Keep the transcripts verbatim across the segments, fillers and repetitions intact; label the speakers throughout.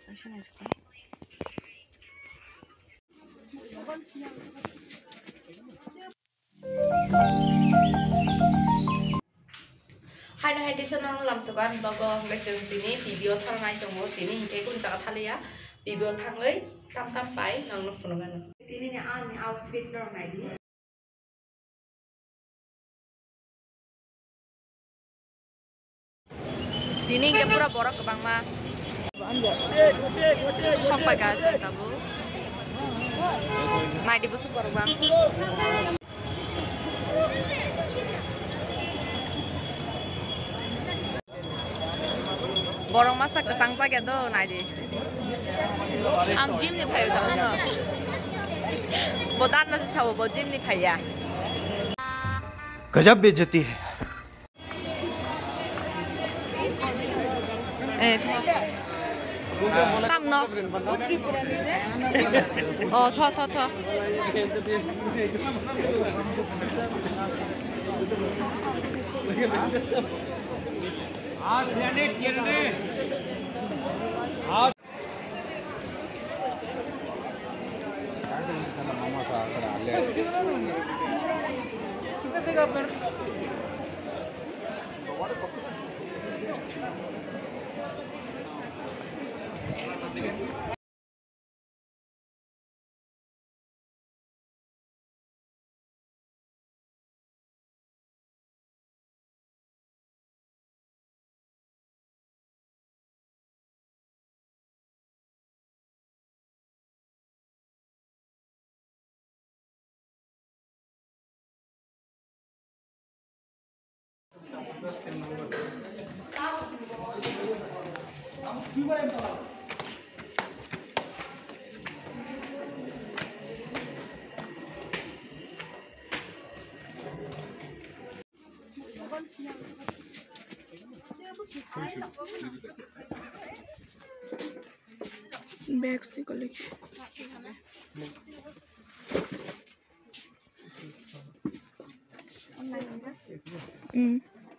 Speaker 1: Hai hai di sana làm sự quan bago cái trường tini video thang hai trong một tini hình cái cũng chẳng thay ya video thang ấy tam tam bảy nang nó phun gan tini này ăn outfit nó này đi tini cái pura borak ke bang ma sampai gas tabu mai di busuk borak bang borong masak kesang tak gitu naik di am gym ni payu dah mana bodan masih sawo bo gym ni paya
Speaker 2: गजब बेइज्जती है
Speaker 1: eh tam no oh tho tho tho आज यानी किरने आज मामा सा अక్కడ అల్లే कितना जगह पर bags the collection mm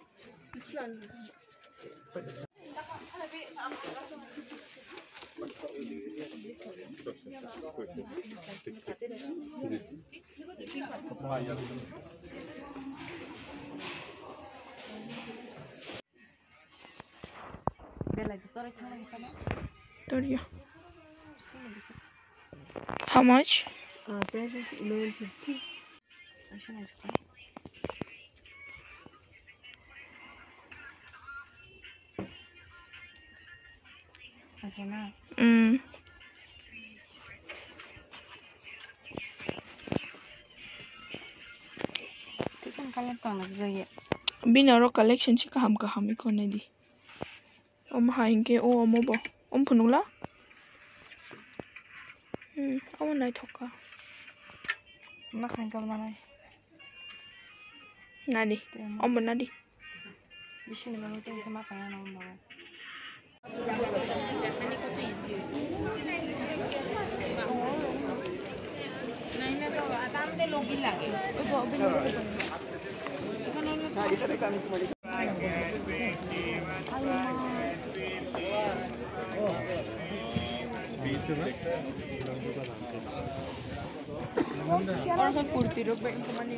Speaker 1: How much?
Speaker 3: Uh, price is eleven fifty.
Speaker 1: Mm. Binaro collection sih kaham kaham ikon nadi. Om haingke o om bo om punula. Hmm, om nai thoka.
Speaker 3: Makan kau mana?
Speaker 1: Nadi, om nadi.
Speaker 3: Bisa ni baru tu sama kaya om baru.
Speaker 1: Orang saya kurti rok baik kemana?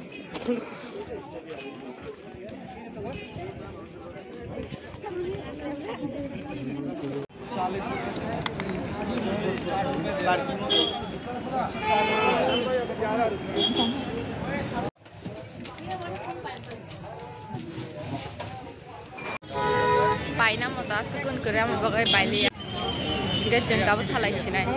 Speaker 2: चालीस साठ रुपए लड़की चालीस
Speaker 1: बायना मता सुकुन करे हम बगै बायलिया गे जों दाबो थालायसिनाय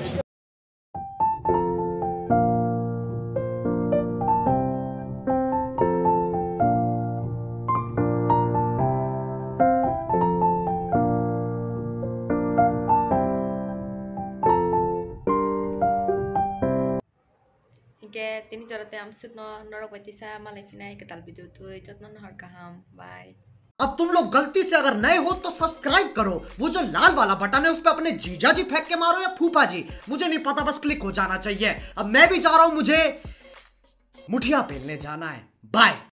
Speaker 1: Tini jorate am sukno norok batisa malai finai ketal video tu jotno nahar kaham bye.
Speaker 4: अब तुम लोग गलती से अगर नए हो तो सब्सक्राइब करो, वो जो लाल वाला बटन है उस पे अपने जीजा जी फेंक के मारो या फूफा जी, मुझे नहीं पता, बस क्लिक हो जाना चाहिए। अब मैं भी जा रहा हूं, मुझे मुठिया पेलने जाना है। बाय।